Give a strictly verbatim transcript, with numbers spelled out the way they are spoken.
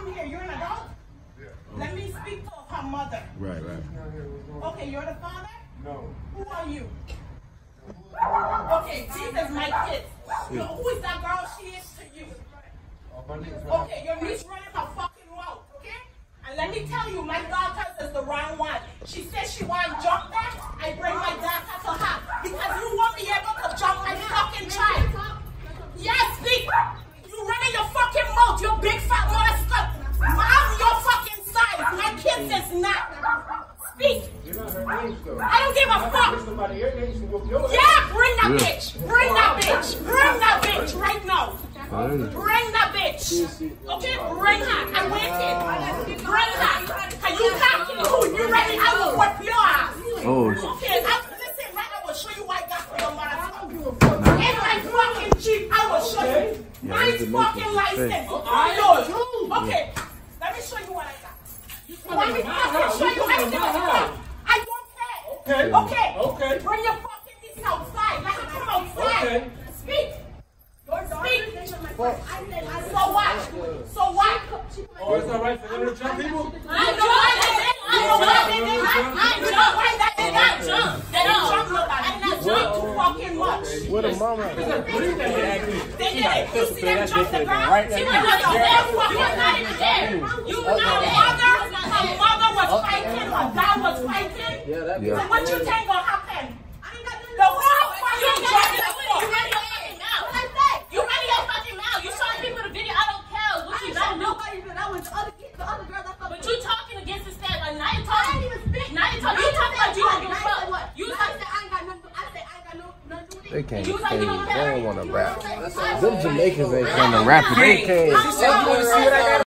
come here. You're an adult? Yeah. Let me speak to her mother. Right, right. Okay, you're the father? No. Who are you? Okay, these is my kids. So who is that girl she is to you? Okay, your niece running her fucking mouth, okay? And let me tell you, my daughter is the wrong one. She says she want to jump that. I bring my daughter to her because you won't be able to jump my fucking child. Yes, speak. You running your fucking mouth, your big fat mother stuff. I'm your fucking size. My kids is not. Speak. I don't give a fuck. Yeah, bring that bitch. Bring that bitch. Bring that bitch right now. Bring that bitch. Okay, bring her. I'm waiting. Bring her. Can you talk to who? You ready? I will whip your ass. Oh. Okay, I'm, listen, right now I will show you what I got for your mother. In my fucking Jeep, I will show you. My fucking license. All yours. Okay, let me show you what I got. Let me fucking show you everything I got. I don't care. Okay. Okay. Okay. Bring your fucking niece outside. Let her come outside. Okay. Speak. Speak. So what? So what? Oh, it's all right for them to jump people? I know why they did. I know why they did. I know why they did not jump. They didn't jump nobody. I did not jump too fucking much. What a mama. They did it. You see them jump the girl? She was just there fucking not even there. You know her mother, her mother was fighting, her dad was fighting. Yeah. So what you think will happen? The whole fucking jump the floor. You ready your fucking mouth? You showing people the video. I don't care what you don't do. But you talking against the stand. Like, now you talking. I didn't even speak. Now you talking. You talking like you don't give a fuck. You talking. I ain't got nothing. I said I ain't got nothing. They can't. You They, like you they don't care. don't want to rap. Them Jamaicans ain't trying to rap it. They can't.